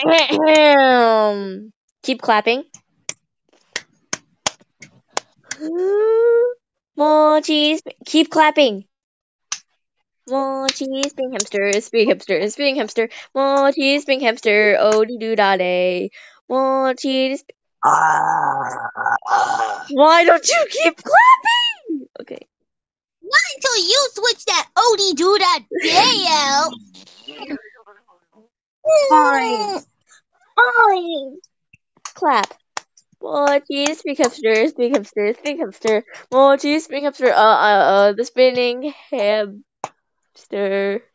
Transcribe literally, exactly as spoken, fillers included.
Keep clapping. Mochi, keep clapping. Mochi, spring hamster, spring hamster, spring hamster. Mochi, spring hamster. Oh, dee doo da day. Mochi. Sp- Why don't you keep clapping? Okay. Until you switch that Odie do that day out. Fine. Fine. Clap. Mochi, spring hamster, spring hamster, spring hamster. Mochi, spring hamster. Uh, uh, uh, the spinning hamster.